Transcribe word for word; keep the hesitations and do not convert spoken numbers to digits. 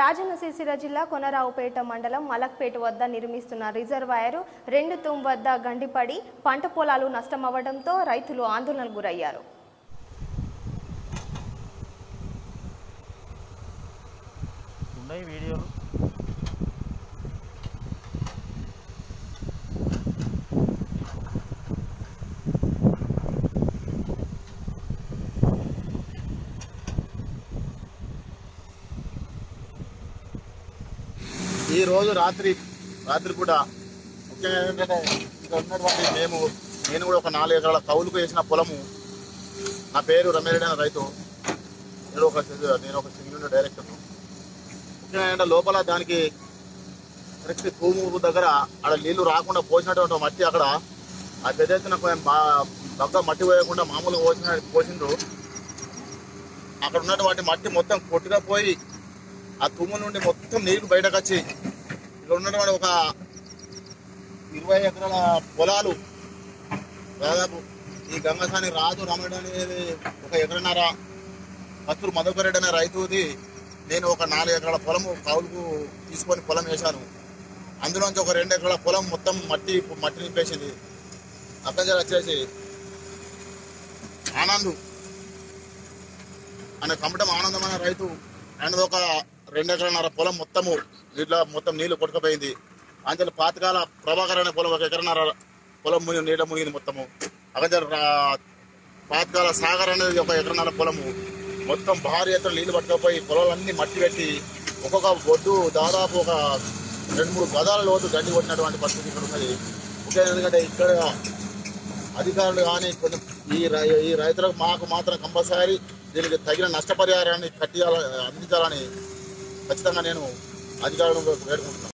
రాజన్న సిరిసిల్ల జిల్లా కొనరావుపేట మండలం మలక్పేట వద్ద నిర్మిస్తున్న రిజర్వాయర్ రెండు తూమ్ వద్ద గండిపడి పంట పొలాలు నష్టమవడంతో రైతులు ఆందోళనకు గురయ్యారు. ఈ రోజు రాత్రి రాత్రి కూడా ముఖ్యంగా ఏంటంటే ఇక్కడ ఉన్నటువంటి మేము నేను కూడా ఒక నాలుగు ఎకరాల కౌలుకు వేసిన పొలము. నా పేరు రమేరెడ్డి అనే రైతు. నేను ఒక నేను ఒక సింగిల్ డైరెక్టర్. ముఖ్యంగా ఏంటంటే లోపల దానికి కరెక్ట్ భూమి దగ్గర అక్కడ నీళ్లు రాకుండా పోసినటువంటి మట్టి అక్కడ ఆ పెద్ద ఎత్తున బాగా మట్టి పోయకుండా మామూలుగా పోసిన పోసిండ్రు. అక్కడ ఉన్నటువంటి మట్టి మొత్తం కొట్టుగా పోయి ఆ తుమ్ము నుండి మొత్తం నీళ్లు బయటకు వచ్చి ఇక్కడ ఉన్నటువంటి ఒక ఇరవై ఎకరాల పొలాలు దాదాపు ఈ గంగసాని రాజు రమణ అనేది ఒక ఎకరన్నర, కస్తూరు మధుకర్ రెడ్డి అనే రైతుది నేను ఒక నాలుగు ఎకరాల పొలము కౌలుకు తీసుకొని పొలం వేశాను. అందులోంచి ఒక రెండు ఎకరాల పొలం మొత్తం మట్టి మట్టి నింపేసింది. అక్కడ వచ్చేసి ఆనంద్ అనే కమటం ఆనందం అనే రైతు ఆయనది ఒక రెండు ఎకరన్నర పొలం మొత్తము నీళ్ళ మొత్తం నీళ్లు కొట్టుకుపోయింది. అంచెల పాతకాల ప్రభాకర్ అనే పొలం ఒక ఎకరన్నర పొలం ముని నీళ్ళ మునిగింది మొత్తము. అక్కడ పాతకాల సాగర్ అనేది ఒక ఎకరన్నర పొలము మొత్తం భారీ ఎత్తున నీళ్లు పట్టుకపోయి పొలాలన్నీ మట్టి పెట్టి ఒక్కొక్క బొడ్డు దాదాపు ఒక రెండు మూడు గదాల లోతు గడ్డి కొట్టినటువంటి పరిస్థితి ఇక్కడ ఉన్నది. ముఖ్యంగా ఎందుకంటే ఇక్కడ అధికారులు కానీ కొంచెం ఈ ఈ రైతులకు మాకు మాత్రం కంపల్సరీ దీనికి తగిన నష్టపరిహారాన్ని కట్టియాలని అందించాలని ఖచ్చితంగా నేను అధికారులను వేడుకుంటున్నాను.